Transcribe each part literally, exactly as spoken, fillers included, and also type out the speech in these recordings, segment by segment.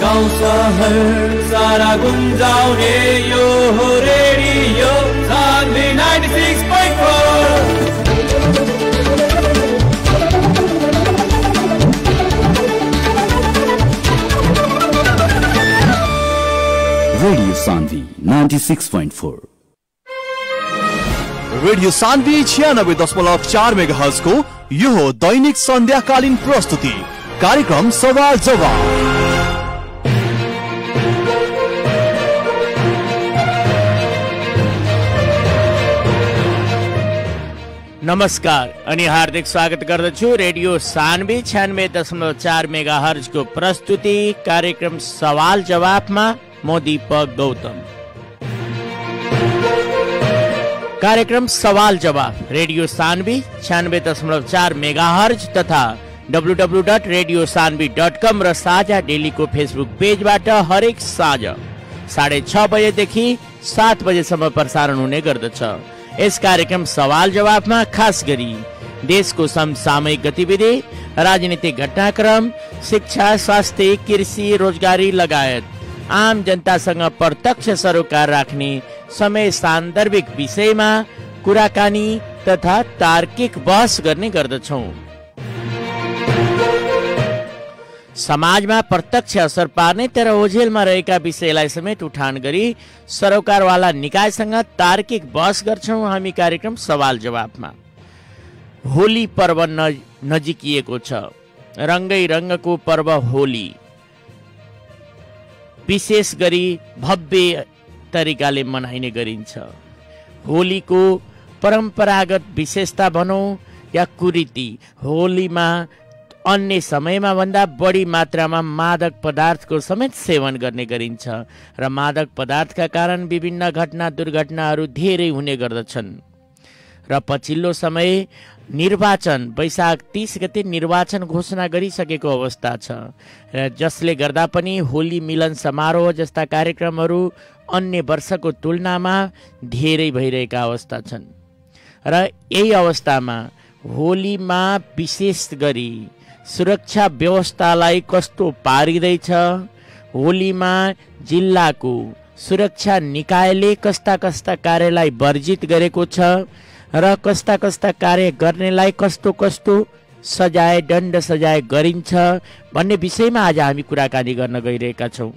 गाउँ सहर सारा गुन्जाउने यो हो radio Sanvi ninety six point four. Radio Sanvi ninety six point four. Radio Sanvi छियानब्बे दशमलव चार मेगाहर्ज को यो हो दैनिक सन्ध्याकालीन प्रस्तुति कार्यक्रम सवाल जवाब। नमस्कार अनि हार्दिक स्वागत गर्दछु रेडियो सान्वी छियानब्बे दशमलव चार मेगाहर्ज को प्रस्तुति कार्यक्रम सवाल जवाबमा म दीपक गौतम। कार्यक्रम सवाल जवाब रेडियो सान्वी छियानब्बे दशमलव चार मेगाहर्ज तथा W W W dot radio Sanvi dot com र साझा डेलीको फेसबुक पेजबाट हरेक साँझ साढे छ बजेदेखि सात बजेसम्म प्रसारण हुने गर्दछ। यस कार्यक्रम सवाल जवाबमा खास गरी देशको समसामयिक गतिविधि, राजनीतिक घटनाक्रम, शिक्षा, स्वास्थ्य, कृषि, रोजगारी लगायत आम जनतासँग प्रत्यक्ष सरोकार राख्ने समय सान्दर्भिक विषयमा कुराकानी तथा तार्किक बहस गर्ने गर्दछौं। समाजमा प्रत्यक्ष असर पार्ने तर ओझेलमा रहेका विषयलाई समेत उठान गरी सरोकारवाला निकायसँग तार्किक बहस गर्छौं हामी कार्यक्रम सवाल जवाबमा। होली पर्व न, नजिकिएको छ। रंगै रंगको पर्व होली विशेष गरी भव्य तरिकाले मनाइने गरिन्छ। होलीको परम्परागत विशेषता भनौं या कुरीति, होलीमा अन्य समयमा भन्दा बढी मात्रामा मादक पदार्थको समेत सेवन गर्ने गरिन्छ र मादक पदार्थका कारण विभिन्न घटना दुर्घटनाहरू धेरै हुने गर्दछन्। र पछिल्लो समय निर्वाचन वैशाख तीस गते निर्वाचन घोषणा गरिसकेको अवस्था छ र जसले गर्दा पनि होली मिलन समारोह जस्ता कार्यक्रमहरू अन्य वर्षको तुलनामा धेरै भइरहेका अवस्था छन्। र यही अवस्थामा होलीमा विशेष गरी सुरक्षा व्यवस्थालाई कस्तो पारिँदैछ, होलीमा जिल्लाको सुरक्षा निकायले कस्ता कस्ता कार्यलाई वर्जित गरेको छ र कस्ता कस्ता कार्य गर्नेलाई कस्तो कस्तो सजाय दण्ड सजाय गरिन्छ भन्ने विषयमा आज हामी कुराकानी गर्न गइरहेका छौं।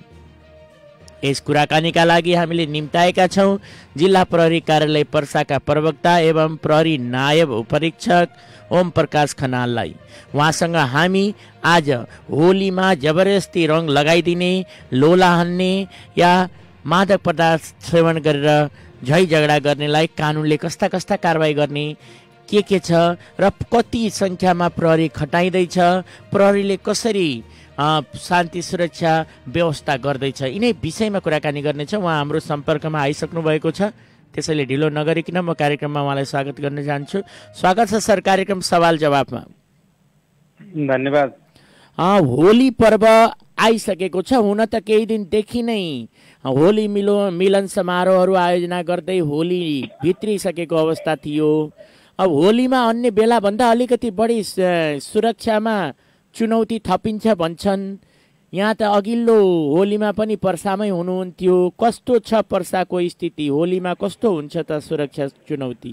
यस कुराकानीका लागि हामीले निम्ताएका छौं जिल्ला प्रहरी कार्यालय पर्साका प्रवक्ता एवं प्रहरी नायब उपरीक्षक ओम प्रकाश खनाललाई। उहाँसँग हामी आज होलीमा जबरजस्ती रङ लगाइदिने, लोला हान्ने या मादक पदार्थ सेवन गरेर झै झगडा गर्नेलाई कानुनले कस्ता कस्ता कारबाही गर्ने, के के छ र कति संख्यामा प्रहरी खटाइँदैछ, प्रहरीले कसरी शान्ति सुरक्षा व्यवस्था गर्दैछ, यिनै विषयमा कुराकानी गर्नेछौँ। उहाँ हाम्रो सम्पर्कमा आइसक्नु भएको छ, त्यसैले ढिलो नगरिकन म कार्यक्रममा उहाँलाई स्वागत गर्न चाहन्छु। स्वागत छ सर कार्यक्रम सवाल जवाबमा। धन्यवाद। होली पर्व आइसकेको छ। हुन त केही दिनदेखि नै होली मिलो मिलन समारोहहरू आयोजना गर्दै होली भित्रिसकेको अवस्था थियो। अब होलीमा अन्य बेलाभन्दा अलिकति बढी सुरक्षामा चुनौती थपिन्छ भन्छन्। यहाँ त अघिल्लो होलीमा पनि पर्सामै हुनुहुन्थ्यो। कस्तो छ पर्साको स्थिति? होलीमा कस्तो हुन्छ त सुरक्षा चुनौती?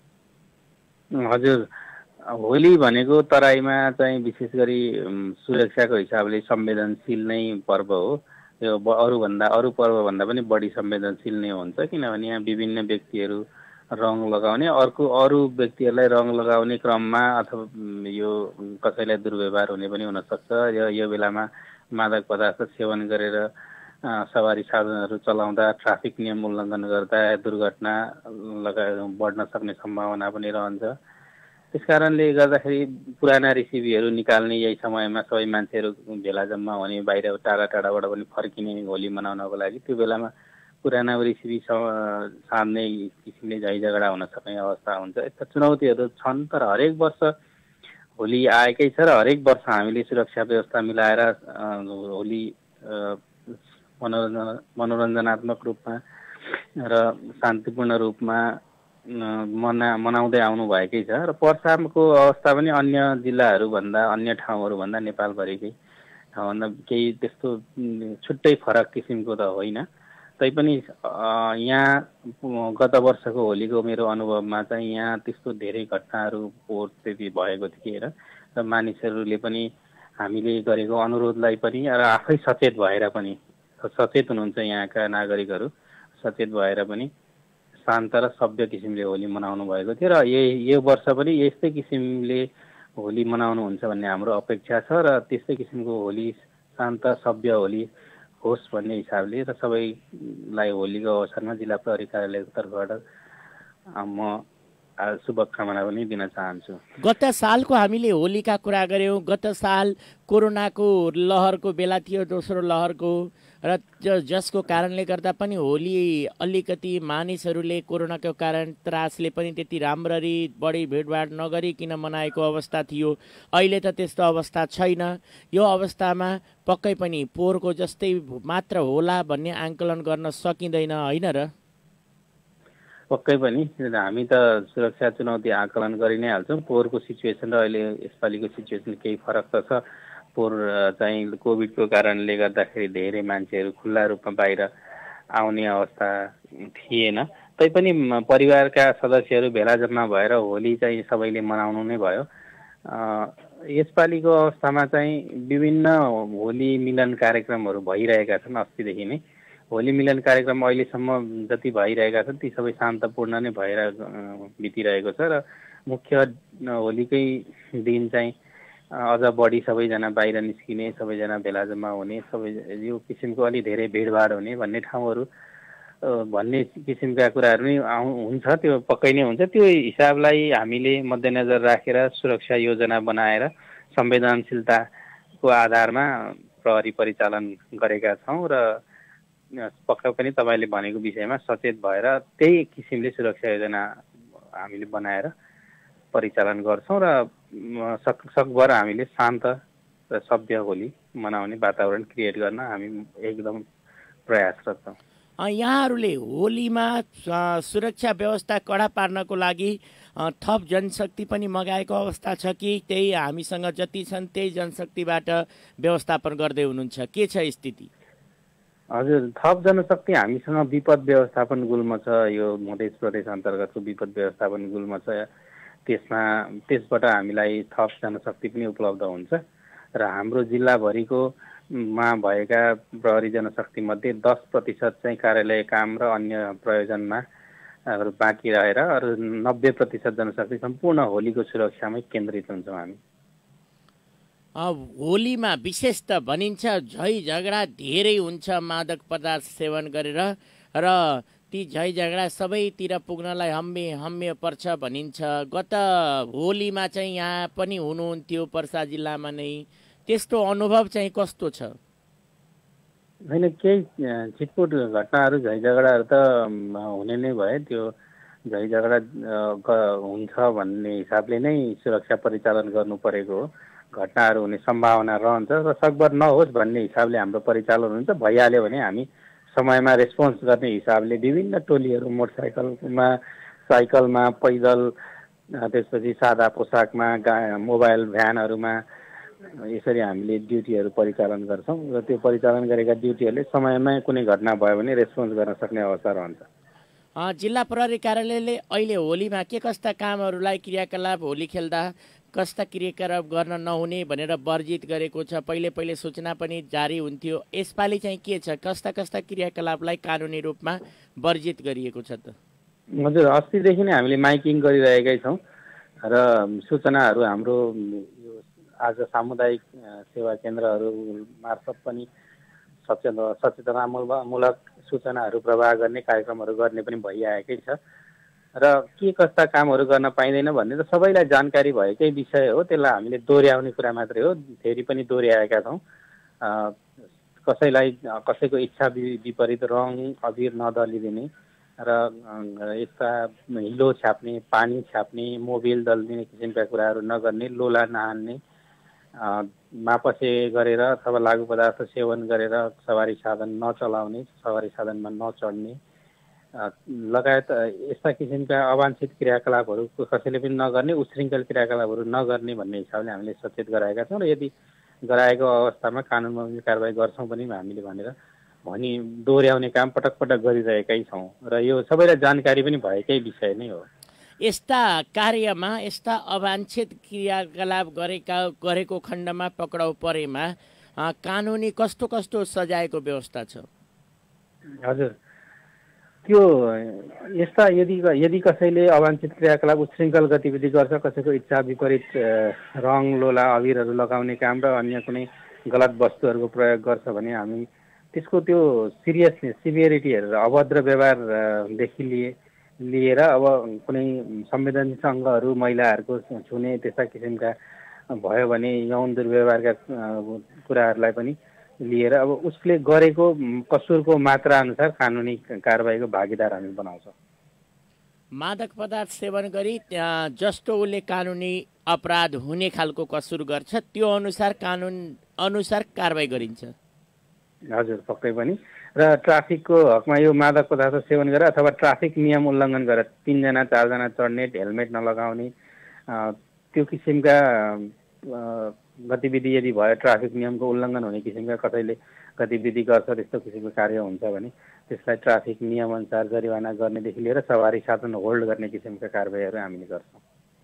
हजुर, होली भनेको तराईमा चाहिँ विशेष गरी सुरक्षाको हिसाबले संवेदनशील नै पर्व हो। यो अरूभन्दा अरू पर्वभन्दा पनि बढी संवेदनशील नै हुन्छ, किनभने यहाँ विभिन्न व्यक्तिहरू रङ लगाउने, अर्को अरू व्यक्तिहरूलाई रङ लगाउने क्रममा अथवा यो कसैलाई दुर्व्यवहार हुने पनि हुनसक्छ। यो यो बेलामा मादक पदार्थ सेवन गरेर सवारी साधनहरू चलाउँदा, ट्राफिक नियम उल्लङ्घन गर्दा दुर्घटना लगा बढ्न सक्ने सम्भावना पनि रहन्छ। त्यस कारणले गर्दाखेरि पुराना रेसिपीहरू निकाल्ने यही समयमा सबै मान्छेहरू भेला जम्मा हुने, बाहिर टाढा टाढाबाट पनि फर्किने होली मनाउनको लागि, त्यो बेलामा पुराना रेसिपी साध्ने किसिमले झै झगडा हुन सक्ने अवस्था हुन्छ। यस्ता चुनौतीहरू छन्, तर हरेक वर्ष होली आएकै छ र हरेक वर्ष हामीले सुरक्षा व्यवस्था मिलाएर होली मनोरञ्जन मनोरञ्जनात्मक रूपमा र शान्तिपूर्ण रूपमा मना मनाउँदै आउनु भएकै छ। र पर्साको अवस्था पनि अन्य जिल्लाहरूभन्दा, अन्य ठाउँहरूभन्दा, नेपालभरिकै भन्दा केही त्यस्तो छुट्टै फरक किसिमको त होइन। तैपनि यहाँ गत वर्षको होलीको मेरो अनुभवमा चाहिँ यहाँ त्यस्तो धेरै घटनाहरू पोहोर त्यति भएको थिएन र मानिसहरूले पनि हामीले गरेको अनुरोधलाई पनि र आफै सचेत भएर पनि सचेत हुनुहुन्छ यहाँका नागरिकहरू सचेत भएर पनि शान्त र सभ्य किसिमले होली मनाउनु भएको थियो र यही यो वर्ष पनि यस्तै किसिमले होली मनाउनुहुन्छ भन्ने हाम्रो अपेक्षा छ र त्यस्तै किसिमको होली शान्त सभ्य होली होस् भन्ने हिसाबले र सबैलाई होलीको अवसरमा जिल्ला प्रहरी कार्यालयको तर्फबाट म शुभकामना पनि दिन चाहन्छु। गत सालको हामीले होलीका कुरा गऱ्यौँ। गत साल कोरोनाको लहरको बेला थियो, दोस्रो लहरको, र जसको कारणले गर्दा पनि होली अलिकति मानिसहरूले कोरोनाको कारण त्रासले पनि त्यति राम्ररी बढी भिडभाड नगरिकन मनाएको अवस्था थियो। अहिले त त्यस्तो अवस्था छैन। यो अवस्थामा पक्कै पनि पोहोरको जस्तै मात्र होला भन्ने आङ्कलन गर्न सकिँदैन, होइन र? पक्कै पनि हामी त सुरक्षा चुनौती आकलन गरि नै हाल्छौँ। पोहोरको सिचुएसन र अहिले यसपालिको सिचुएसन केही फरक त छ। पोहोर चाहिँ कोभिडको कारणले गर्दाखेरि धेरै मान्छेहरू खुल्ला रूपमा बाहिर आउने अवस्था थिएन। तैपनि परिवारका सदस्यहरू भेला जम्मा भएर होली चाहिँ सबैले मनाउनु नै भयो। यसपालिको अवस्थामा चाहिँ विभिन्न होली मिलन कार्यक्रमहरू भइरहेका छन्। अस्तिदेखि नै होली मिलन कार्यक्रम अहिलेसम्म जति भइरहेका छन् ती सबै शान्तपूर्ण नै भएर बितिरहेको छ र मुख्य होलीकै दिन चाहिँ अझ बढी सबैजना बाहिर निस्किने, सबैजना भेला जम्मा हुने, सबै यो किसिमको अलि धेरै भिडभाड हुने भन्ने ठाउँहरू भन्ने किसिमका कुराहरू नै हुन्छ। त्यो पक्कै नै हुन्छ। त्यो हिसाबलाई हामीले मध्यनजर राखेर सुरक्षा योजना बनाएर संवेदनशीलताको आधारमा प्रहरी परिचालन गरेका छौँ र पक्का पनि तपाईँले भनेको विषयमा सचेत भएर त्यही किसिमले सुरक्षा योजना हामीले बनाएर परिचालन गर्छौँ र सक सकभर हामीले शान्त र सभ्य होली मनाउने वातावरण क्रिएट गर्न हामी एकदम प्रयासरत छौँ। यहाँहरूले होलीमा सुरक्षा व्यवस्था कडा पार्नको लागि थप जनशक्ति पनि मगाएको अवस्था छ कि त्यही हामीसँग जति छन् त्यही जनशक्तिबाट व्यवस्थापन गर्दै हुनुहुन्छ? के छ स्थिति? हजुर, थप जनशक्ति हामीसँग विपद व्यवस्थापन गुल्म छ। यो मध्य प्रदेश अन्तर्गतको विपद व्यवस्थापन गुल्म छ। त्यसमा त्यसबाट हामीलाई थप जनशक्ति पनि उपलब्ध हुन्छ र हाम्रो जिल्लाभरिको मा भएका प्रहरी जनशक्ति मध्ये दस प्रतिशत चाहिँ कार्यालय काम र अन्य प्रयोजनमा बाँकी रहेर अरू नब्बे प्रतिशत जनशक्ति सम्पूर्ण होलीको सुरक्षामै केन्द्रित हुन्छौँ हामी। होलीमा विशेष त भनिन्छ झै झगडा धेरै हुन्छ मादक पदार्थ सेवन गरेर र ती झै झगडा सबैतिर पुग्नलाई हम्मे हम्मे पर्छ भनिन्छ। गत होलीमा चाहिँ यहाँ पनि हुनुहुन्थ्यो पर्सा जिल्लामा नै, त्यस्तो अनुभव चाहिँ कस्तो छ? होइन, केही छिटपुट घटनाहरू झै झगडाहरू त हुने नै भए। त्यो झै झगडा हुन्छ भन्ने हिसाबले नै सुरक्षा परिचालन गर्नु परेको हो। घटनाहरू हुने सम्भावना रहन्छ र सकभर नहोस् भन्ने हिसाबले हाम्रो परिचालन हुन्छ। भइहाल्यो भने हामी समयमा रेस्पोन्स गर्ने हिसाबले विभिन्न टोलीहरू मोटरसाइकलमा, साइकलमा, पैदल, त्यसपछि सादा पोसाकमा, गा मोबाइल भ्यानहरूमा यसरी हामीले ड्युटीहरू परिचालन गर्छौँ र त्यो परिचालन गरेका ड्युटीहरूले समयमा कुनै घटना भयो भने रेस्पोन्स गर्न सक्ने अवस्था रहन्छ। जिल्ला प्रहरी कार्यालयले अहिले होलीमा के कस्ता कामहरूलाई क्रियाकलाप होली खेल्दा कस्ता क्रियाकलाप गर्न नहुने भनेर वर्जित गरेको छ? पहिले पहिले सूचना पनि जारी हुन्थ्यो, यसपालि चाहिँ के छ? कस्ता कस्ता क्रियाकलापलाई कानुनी रूपमा वर्जित गरिएको छ त? हजुर, अस्तिदेखि नै हामीले माइकिङ गरिरहेकै छौँ र सूचनाहरू हाम्रो आज सामुदायिक सेवा केन्द्रहरू मार्फत पनि सचेत सचेतनामूलक सूचनाहरू प्रवाह गर्ने कार्यक्रमहरू गर्ने पनि भइआएकै छ र के कस्ता कामहरू गर्न पाइँदैन भन्ने त सबैलाई जानकारी भएकै विषय हो। त्यसलाई हामीले दोहोऱ्याउने कुरा मात्रै हो, फेरि पनि दोहोऱ्याएका छौँ। कसैलाई कसैको इच्छा विपरीत रङ अबिर नदलिदिने र यस्ता हिलो छाप्ने, पानी छाप्ने, मोबिल दलिदिने किसिमका कुराहरू नगर्ने, लोला नहान्ने, मापसे गरेर अथवा लागु पदार्थ सेवन गरेर सवारी साधन नचलाउने, सवारी साधनमा नचढ्ने लगायत यस्ता किसिमका अवांछित क्रियाकलापहरू कसैले पनि नगर्ने, उच्छृङ्खल क्रियाकलापहरू नगर्ने भन्ने हिसाबले हामीले सचेत गराएका छौँ र यदि गराएको अवस्थामा कानुनमा पनि कारबाही गर्छौँ पनि हामीले भनेर भनी दोहोऱ्याउने काम पटक पटक गरिरहेकै छौँ र यो सबैलाई जानकारी पनि भएकै विषय नै हो। यस्ता कार्यमा यस्ता अवांछित क्रियाकलाप गरेका गरेको खण्डमा पक्राउ परेमा कानुनी कस्तो कस्तो सजायको व्यवस्था छ? हजुर, त्यो यस्ता यदि यदि कसैले अवांछित क्रियाकलाप उच्छृङ्खल गतिविधि गर्छ, कसैको इच्छा विपरीत रङ लोला अबिरहरू लगाउने काम र अन्य कुनै गलत वस्तुहरूको प्रयोग गर्छ भने हामी त्यसको त्यो सिरियसनेस सिभियरिटी हेरेर अभद्र व्यवहारदेखि लिए लिएर अब कुनै संवेदनशील अङ्गहरू महिलाहरूको छुने त्यस्ता किसिमका भयो भने यौन दुर्व्यवहारका कुराहरूलाई पनि लिएर अब उसले गरेको कसुरको मात्रा अनुसार कानुनी कारबाहीको भागीदार हामी बनाउँछौँ। मादक पदार्थ सेवन गरी जस्तो उसले कानुनी अपराध हुने खालको कसुर गर्छ त्यो अनुसार कानुन अनुसार कारबाही गरिन्छ। हजुर, पक्कै पनि। र ट्राफिकको हकमा यो मादक पदार्थ सेवन गरेर अथवा ट्राफिक नियम उल्लङ्घन गरेर तिनजना चारजना चढ्ने, हेलमेट नलगाउने त्यो किसिमका गतिविधि यदि भयो, ट्राफिक नियमको उल्लङ्घन हुने किसिमका कसैले गतिविधि गर्छ, त्यस्तो किसिमको कार्य हुन्छ भने त्यसलाई ट्राफिक नियमअनुसार जरिवाना गर्नेदेखि लिएर सवारी साधन होल्ड गर्ने किसिमका कारबाहीहरू हामीले गर्छौँ।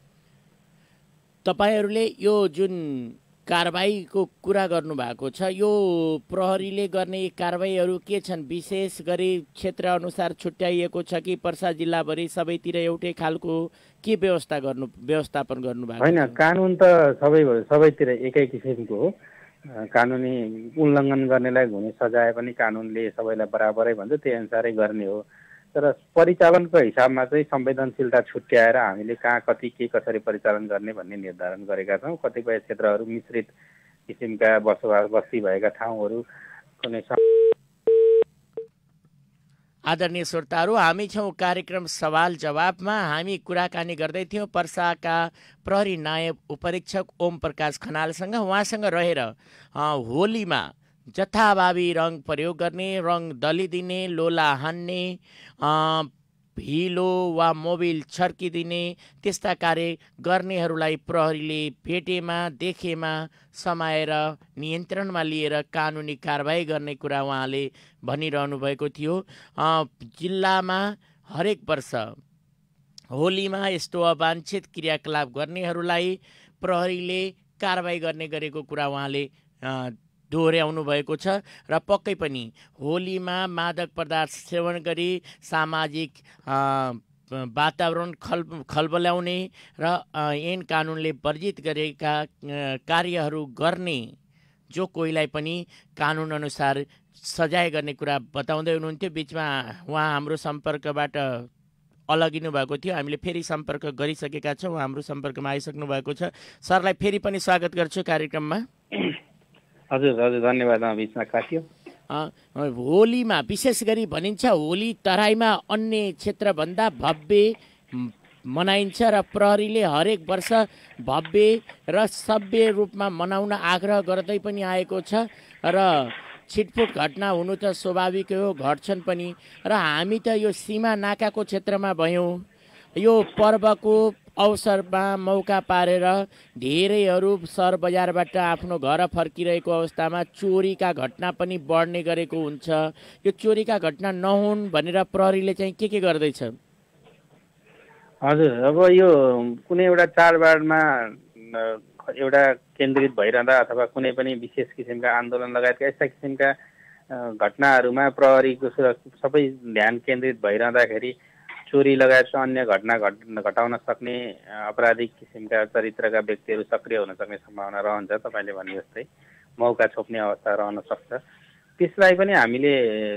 तपाईँहरूले यो जुन कारबाहीको कुरा गर्नुभएको छ, यो प्रहरीले गर्ने कारबाहीहरू के छन्? विशेष गरी क्षेत्रअनुसार छुट्याइएको छ कि पर्सा जिल्लाभरि सबैतिर एउटै खालको के व्यवस्था गर्नु व्यवस्थापन गर्नुभएको? होइन, कानुन त सबै सबैतिर एकै किसिमको हो। कानुनी उल्लङ्घन गर्नेलाई हुने सजाय पनि कानुनले सबैलाई बराबरै भन्छ, त्यही अनुसारै गर्ने हो। तर परिचालनको हिसाबमा चाहिँ संवेदनशीलता छुट्याएर हामीले कहाँ कति के कसरी परिचालन गर्ने भन्ने निर्धारण गरेका छौँ। कतिपय क्षेत्रहरू मिश्रित किसिमका बसोबास बस्ती भएका ठाउँहरू कुनै। आदरणीय श्रोताहरू, हामी छौँ कार्यक्रम सवाल जवाबमा। हामी कुराकानी गर्दै थियौँ पर्साका प्रहरी नायब उपरीक्षक ओम प्रकाश खनालसँग। उहाँसँग रहेर होलीमा जथाभावी रङ प्रयोग गर्ने, रङ दलिदिने, लोला हान्ने, भिलो वा मोबिल छर्किदिने त्यस्ता कार्य गर्नेहरूलाई प्रहरीले भेटेमा देखेमा समाएर नियन्त्रणमा लिएर कानुनी कारबाही गर्ने कुरा उहाँले भनिरहनु भएको थियो। जिल्लामा हरेक वर्ष होलीमा यस्तो अवांछित क्रियाकलाप गर्नेहरूलाई प्रहरीले कारबाही गर्ने गरेको कुरा उहाँले दोहोऱ्याउनु भएको छ। र पक्कै पनि होलीमा मादक पदार्थ सेवन गरी सामाजिक वातावरण खल खलबल्याउने र ऐन कानुनले वर्जित गरेका कार्यहरू गर्ने जो कोहीलाई पनि कानुन अनुसार सजाय गर्ने कुरा बताउँदै हुनुहुन्थ्यो। बिचमा उहाँ हाम्रो सम्पर्कबाट अलगिनु भएको थियो, हामीले फेरि सम्पर्क गरिसकेका छौँ, हाम्रो सम्पर्कमा आइसक्नु भएको छ। सरलाई फेरि पनि स्वागत गर्छु कार्यक्रममा। हजुर हजुर, धन्यवाद। बिचमा काटियो। होलीमा विशेष गरी भनिन्छ होली तराईमा अन्य क्षेत्रभन्दा भव्य मनाइन्छ र प्रहरीले हरेक वर्ष भव्य र सभ्य रूपमा मनाउन आग्रह गर्दै पनि आएको छ र छिटफुट घटना हुनु त स्वाभाविक हो, घट्छन् पनि। र हामी त यो सीमा नाकाको क्षेत्रमा भयौँ। यो पर्वको अवसरमा मौका पारेर धेरैहरू सहर बजारबाट आफ्नो घर फर्किरहेको अवस्थामा चोरीका घटना पनि बढ्ने गरेको हुन्छ। यो चोरीका घटना नहुन् भनेर प्रहरीले चाहिँ के के गर्दैछ? हजुर, अब यो कुनै एउटा चाडबाडमा एउटा केन्द्रित भइरहँदा अथवा कुनै पनि विशेष किसिमका आन्दोलन लगायतका यस्ता किसिमका घटनाहरूमा प्रहरीको सुरक्षा सबै ध्यान केन्द्रित भइरहँदाखेरि चोरी लगायतका अन्य घटना घट घटाउन सक्ने अपराधिक किसिमका चरित्रका व्यक्तिहरू सक्रिय हुन सक्ने सम्भावना रहन्छ। तपाईँले भने जस्तै मौका छोप्ने अवस्था रहन सक्छ। त्यसलाई पनि हामीले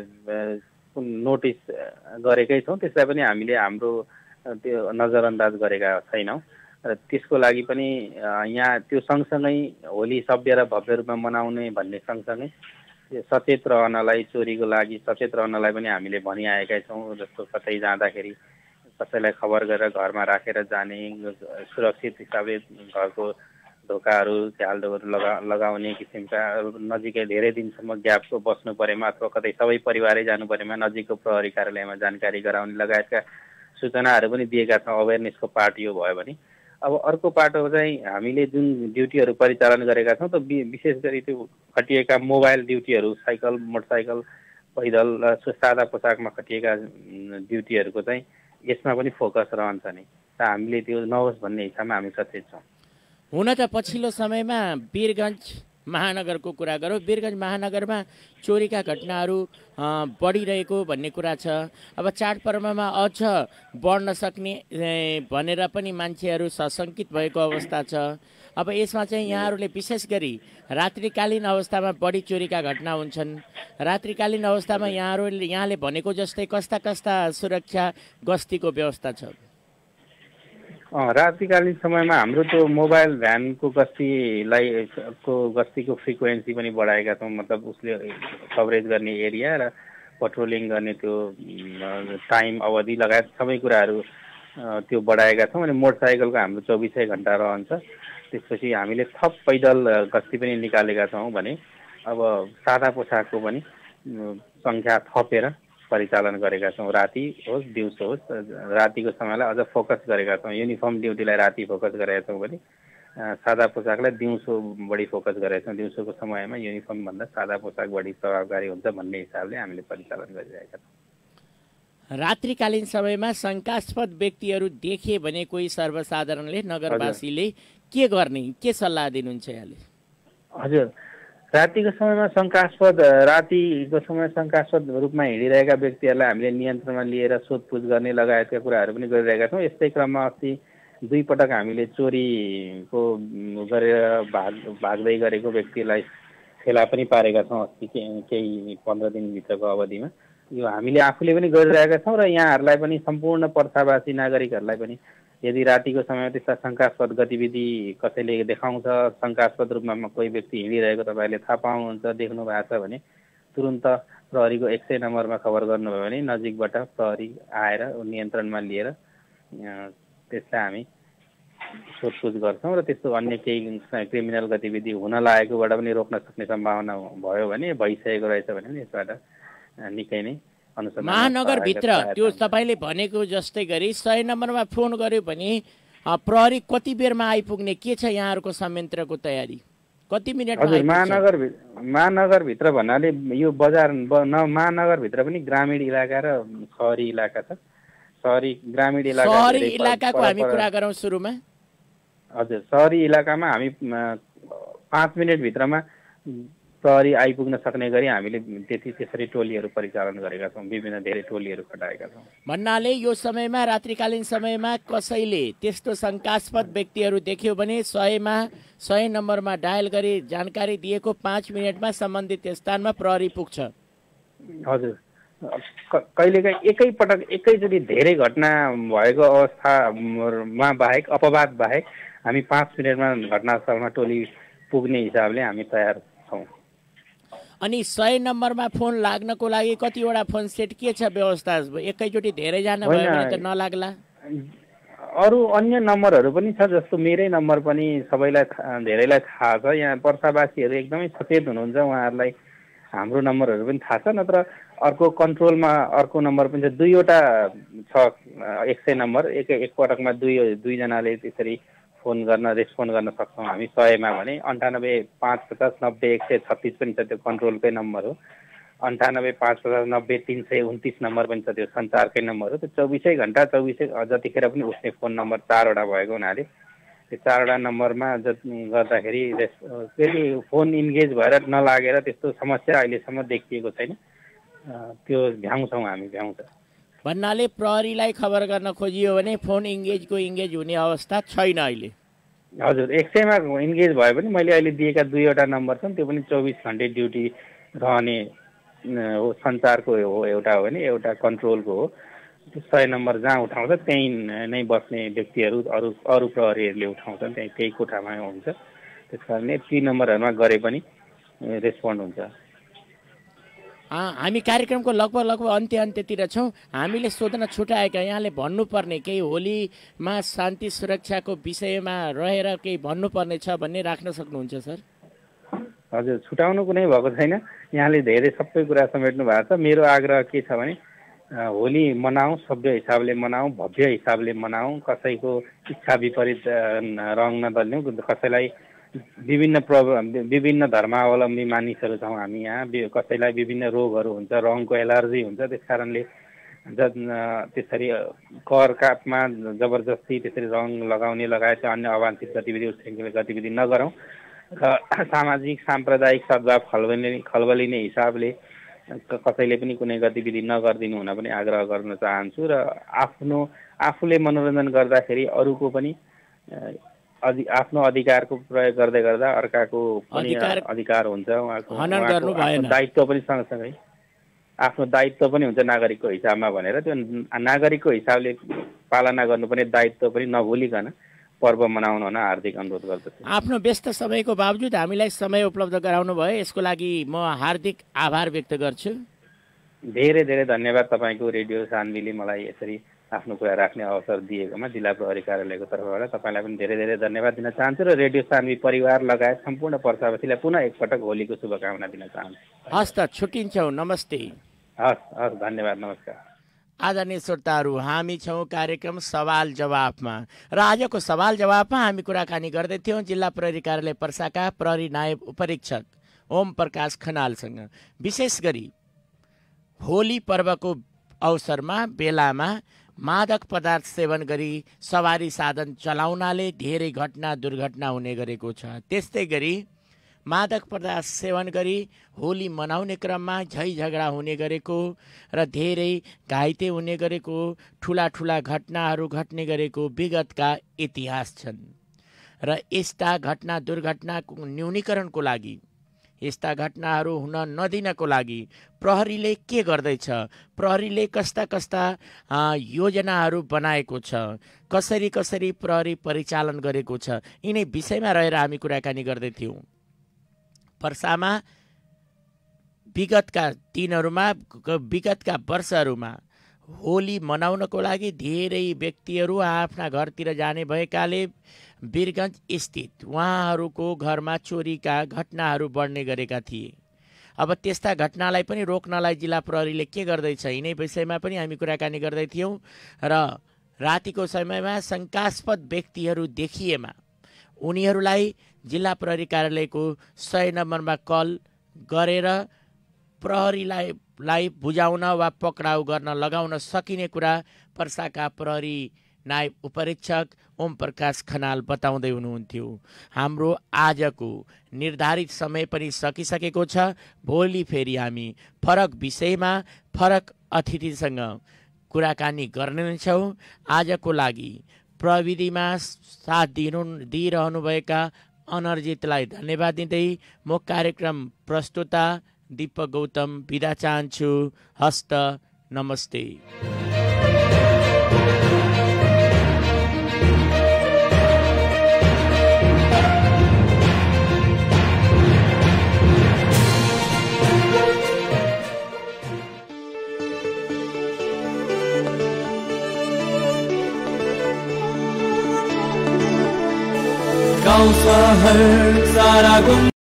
नोटिस गरेकै छौँ, त्यसलाई पनि हामीले हाम्रो त्यो नजरअन्दाज गरेका छैनौँ। र त्यसको लागि पनि यहाँ त्यो सँगसँगै होली सभ्य र भव्य रूपमा मनाउने भन्ने सँगसँगै सचेत रहनलाई, चोरीको लागि सचेत रहनलाई पनि हामीले भनिआएका छौँ। जस्तो कतै जाँदाखेरि कसैलाई खबर गरेर घरमा राखेर जाने, सुरक्षित हिसाबले घरको ढोकाहरू झ्यालडोहरू लगा लगाउने किसिमका, नजिकै धेरै दिनसम्म ग्यापको बस्नु परेमा अथवा कतै सबै परिवारै जानु परेमा नजिकको प्रहरी कार्यालयमा जानकारी गराउने लगायतका सूचनाहरू पनि दिएका छौँ। अवेरनेसको पार्ट यो भयो भने अब अर्को पाटो चाहिँ हामीले जुन ड्युटीहरू परिचालन गरेका छौँ त विशेष गरी त्यो खटिएका मोबाइल ड्युटीहरू, साइकल, मोटरसाइकल, पैदल र सादा पोसाकमा खटिएका ड्युटीहरूको चाहिँ यसमा पनि फोकस रहन्छ नि, त हामीले त्यो नहोस् भन्ने हिसाबमा हामी सचेत छौँ। हुन त पछिल्लो समयमा वीरगञ्ज महानगरको कुरा गरौँ, वीरगञ्ज महानगरमा चोरीका घटनाहरू बढिरहेको भन्ने कुरा छ। अब चाडपर्वमा अझ बढ्न सक्ने भनेर पनि मान्छेहरू सशङ्कित भएको अवस्था छ। अब यसमा चाहिँ यहाँहरूले विशेष गरी रात्रिकालीन अवस्थामा बढी चोरीका घटना हुन्छन्। रात्रिकालीन अवस्थामा यहाँहरूले यहाँले भनेको जस्तै कस्ता कस्ता सुरक्षा गस्तीको व्यवस्था छ? रात्रिकालीन समयमा हाम्रो त्यो मोबाइल भ्यानको गस्तीलाई को गस्तीको फ्रिक्वेन्सी पनि बढाएका छौँ। मतलब उसले कभरेज गर्ने एरिया र पेट्रोलिङ गर्ने त्यो टाइम अवधि लगायत सबै कुराहरू त्यो बढाएका छौँ। अनि मोटरसाइकलको हाम्रो चौबिसै घन्टा रहन्छ। त्यसपछि हामीले थप पैदल गस्ती पनि निकालेका छौँ भने अब सादा पोसाकको पनि सङ्ख्या थपेर परिचालन गरेका छौँ। राति होस् दिउँसो होस्, रातिको समयलाई अझ फोकस गरेका छौँ। युनिफर्म ड्युटीलाई राति फोकस गरेका छौँ भने सादा पोसाकलाई दिउँसो बढी फोकस गरेका छौँ। दिउँसोको समयमा युनिफर्मभन्दा सादा पोसाक बढी प्रभावकारी हुन्छ भन्ने हिसाबले हामीले परिचालन गरिरहेका छौँ। रात्रिकालीन समयमा शङ्कास्पद व्यक्तिहरू देखे भने कोही सर्वसाधारणले नगरवासीले के गर्ने, के सल्लाह दिनुहुन्छ यहाँले? हजुर, रातिको समयमा शङ्कास्पद रातिको समय शङ्कास्पद रूपमा हिँडिरहेका व्यक्तिहरूलाई हामीले नियन्त्रणमा लिएर सोधपुछ गर्ने लगायतका कुराहरू पनि गरिरहेका छौँ। यस्तै क्रममा अस्ति दुई पटक हामीले चोरीको गरेर भाग भाग्दै गरेको व्यक्तिलाई फेला पनि पारेका छौँ अस्ति केही पन्ध्र दिनभित्रको अवधिमा। यो हामीले आफूले पनि गरिरहेका छौँ र यहाँहरूलाई पनि सम्पूर्ण पर्सावासी नागरिकहरूलाई पनि यदि रातिको समयमा त्यस्ता शङ्कास्पद गतिविधि कसैले देखाउँछ, शङ्कास्पद रूपमा कोही व्यक्ति हिँडिरहेको तपाईँहरूले थाहा पाउनुहुन्छ, देख्नु भएको छ भने तुरुन्त प्रहरीको एक सय नम्बरमा खबर गर्नुभयो भने नजिकबाट प्रहरी आएर नियन्त्रणमा लिएर त्यसलाई हामी सोधपुछ गर्छौँ र त्यस्तो अन्य केही क्रिमिनल गतिविधि हुन लागेकोबाट पनि रोक्न सक्ने सम्भावना भयो भने, भइसकेको रहेछ भने यसबाट निकै नै महानगरभित्र त्यो तपाईँले भनेको जस्तै गरी सय नम्बरमा फोन गर्यो भने प्रहरी कति बेरमा आइपुग्ने, के छ यहाँहरूको संयन्त्रको तयारी? कति मिनटमा? हजुर, महानगर महानगरभित्र भन्नाले यो बजार महानगरभित्र पनि ग्रामीण इलाका र सहरी इलाका छ। सहरी ग्रामीण इलाका सहरी इलाकाको हामी कुरा गरौँ सुरुमा। हजुर, सहरी इलाकामा हामी पाँच मिनटभित्रमा प्रहरी आइपुग्न सक्ने गरी हामीले त्यति त्यसरी टोलीहरू परिचालन गरेका छौँ। विभिन्न धेरै टोलीहरू खटाएका छौँ। भन्नाले यो समयमा रात्रिकालीन समयमा कसैले त्यस्तो शङ्कास्पद व्यक्तिहरू देख्यो भने सयमा सय नम्बरमा डायल गरी जानकारी दिएको पाँच मिनटमा सम्बन्धित स्थानमा प्रहरी पुग्छ। हजुर, कहिलेकाहीँ एकैपटक एकैचोटि धेरै घटना भएको अवस्थामा बाहेक अपवाद बाहेक हामी पाँच मिनटमा घटनास्थलमा टोली पुग्ने हिसाबले हामी तयार छौँ। अनि सय नम्बरमा फोन लाग्नको लागि कतिवटा फोन सेट के छ व्यवस्था? एकैचोटि धेरैजना भयो भने त नलाग्ला। अरू अन्य नम्बरहरू पनि छ, जस्तो मेरै नम्बर पनि सबैलाई धेरैलाई थाहा छ। यहाँ पर्सावासीहरू एकदमै सचेत हुनुहुन्छ, उहाँहरूलाई हाम्रो नम्बरहरू पनि थाहा छ। नत्र अर्को कन्ट्रोलमा अर्को नम्बर पनि छ, दुईवटा छ एक सय नम्बर। एक एकपटकमा दुई दुईजनाले त्यसरी फोन गर्न रेस्पोन्ड गर्न सक्छौँ हामी। सयमा भने अन्ठानब्बे पाँच पचास नब्बे एक सय छत्तिस पनि छ, त्यो कन्ट्रोलकै नम्बर हो। अन्ठानब्बे पाँच पचास नब्बे तिन सय उन्तिस नम्बर पनि छ, त्यो सञ्चारकै नम्बर हो। त्यो चौबिसै घन्टा चौबिसै जतिखेर पनि उठ्ने फोन नम्बर चारवटा भएको हुनाले त्यो चारवटा नम्बरमा जति गर्दाखेरि फेरि फोन इन्गेज भएर नलागेर त्यस्तो समस्या अहिलेसम्म देखिएको छैन। त्यो भ्याउँछौँ हामी, भ्याउँछ। भन्नाले प्रहरीलाई खबर गर्न खोजियो भने फोन इन्गेजको इन्गेज हुने अवस्था छैन अहिले। हजुर, एक सयमा इन्गेज भयो भने मैले अहिले दिएका दुईवटा नम्बर छन्, त्यो पनि चौबिस घन्टे ड्युटी रहने हो। सञ्चारको हो एउटा हो भने एउटा कन्ट्रोलको हो। त्यो सय नम्बर जहाँ उठाउँछ त्यहीँ नै बस्ने व्यक्तिहरू अरू अरू प्रहरीहरूले उठाउँछन्, त्यहीँ त्यही कोठामा हुन्छ। त्यस कारणले ती नम्बरहरूमा गरे पनि रेस्पोन्ड हुन्छ। हामी कार्यक्रमको लगभग लगभग अन्त्य अन्त्यतिर छौँ। हामीले सोध्न छुटाएका यहाँले भन्नुपर्ने केही होलीमा शान्ति सुरक्षाको विषयमा रहेर केही भन्नुपर्ने छ भन्ने राख्न सक्नुहुन्छ सर? हजुर, छुटाउनु कुनै भएको छैन। यहाँले धेरै सबै कुरा समेट्नु भएको छ। मेरो आग्रह के छ भने होली मनाऊँ, सभ्य हिसाबले मनाऊँ, भव्य हिसाबले मनाऊँ, कसैको इच्छा विपरीत रङ नदल्यौँ, कसैलाई विभिन्न प्रव विभिन्न धर्मावलम्बी मानिसहरू छौँ हामी यहाँ, कसैलाई विभिन्न रोगहरू हुन्छ, रङको एलर्जी हुन्छ, त्यस कारणले ज त्यसरी कर कापमा जबरजस्ती त्यसरी रङ लगाउने लगायत अन्य अवांछित गतिविधि उच्छृङ्खल गतिविधि नगरौँ र सामाजिक साम्प्रदायिक सद्भाव खलबलिने खलबलिने हिसाबले कसैले पनि कुनै गतिविधि नगरिदिनु हुन पनि आग्रह गर्न चाहन्छु र आफ्नो आफूले मनोरञ्जन गर्दाखेरि अरूको पनि अधि आफ्नो अधिकारको प्रयोग गर्दै गर्दा अर्काको पनि अधिकार हुन्छ, उहाँको दायित्व पनि सँगसँगै आफ्नो दायित्व पनि हुन्छ नागरिकको हिसाबमा भनेर त्यो नागरिकको हिसाबले पालना गर्नुपर्ने दायित्व पनि नभुलिकन पर्व मनाउन हुन हार्दिक अनुरोध गर्दछु। आफ्नो व्यस्त समयको बावजुद हामीलाई समय उपलब्ध गराउनु भयो, यसको लागि म हार्दिक आभार व्यक्त गर्छु। धेरै धेरै धन्यवाद तपाईँको रेडियो सान्वीले मलाई यसरी आफ्नो कुरा राख्ने अवसर दिएकोमा जिल्ला प्रहरी कार्यालयको तर्फबाट तपाईँलाई पनि धेरै धेरै धन्यवाद दिन चाहन्छु र रेडियो सान्वी परिवार लगायत सम्पूर्ण पर्सावासीलाई पुनः एकपटक होलीको शुभकामना दिन चाहन्छु। हस् त, छुट्टिन्छौँ, नमस्ते। हस् हस्, धन्यवाद, नमस्कार। आदरणीय श्रोताहरू, हामी छौँ कार्यक्रम सवाल जवाफमा र आजको सवाल जवाफमा हामी कुराकानी गर्दैथ्यौँ जिल्ला प्रहरी कार्यालय पर्साका प्रहरी नायब उपरीक्षक ओम प्रकाश खनालसँग। विशेष गरी होली पर्वको अवसरमा बेलामा मादक पदार्थ सेवन गरी सवारी साधन चलाउनाले धेरै घटना दुर्घटना हुने गरेको छ। त्यस्तै गरी मादक पदार्थ सेवन गरी होली मनाउने क्रममा झै झगडा हुने गरेको र धेरै घाइते हुने गरेको, ठुला ठुला घटनाहरू घट्ने गरेको विगतका इतिहास छन् र यस्ता घटना दुर्घटनाको न्यूनीकरणको लागि, यस्ता घटनाहरू हुन नदिनको लागि प्रहरीले के गर्दैछ, प्रहरीले कस्ता कस्ता योजनाहरू बनाएको छ, कसरी कसरी प्रहरी परिचालन गरेको छ, यिनै विषयमा रहेर हामी कुराकानी गर्दैथ्यौँ। पर्सामा विगतका दिनहरूमा विगतका वर्षहरूमा होली मनाउनको लागि धेरै व्यक्तिहरू आफ्ना घरतिर जाने भएकाले वीरगञ्ज स्थित उहाँहरूको घरमा चोरीका घटनाहरू बढ्ने गरेका थिए। अब त्यस्ता घटनालाई पनि रोक्नलाई जिल्ला प्रहरीले के गर्दैछ, यिनै विषयमा पनि हामी कुराकानी गर्दैथ्यौँ र रातिको समयमा शङ्कास्पद व्यक्तिहरू देखिएमा उनीहरूलाई जिल्ला प्रहरी कार्यालयको सय नम्बरमा कल गरेर प्रहरीलाई लाई बुझाउन वा पक्राउ गर्न लगाउन सकिने कुरा पर्साका प्रहरी नायब उपरीक्षक ओम प्रकाश खनाल बताउँदै हुनुहुन्थ्यो। हाम्रो आजको निर्धारित समय पनि सकिसकेको छ। भोलि फेरि हामी फरक विषयमा फरक अतिथिसँग कुराकानी गर्नेछौँ। आजको लागि प्रविधिमा साथ दिनु दिइरहनुभएका अनर्जितलाई धन्यवाद दिँदै म कार्यक्रम प्रस्तुता दीपक गौतम बिदा चाहन्छु। हस्त, नमस्ते। गाउँ सहर सारा गुम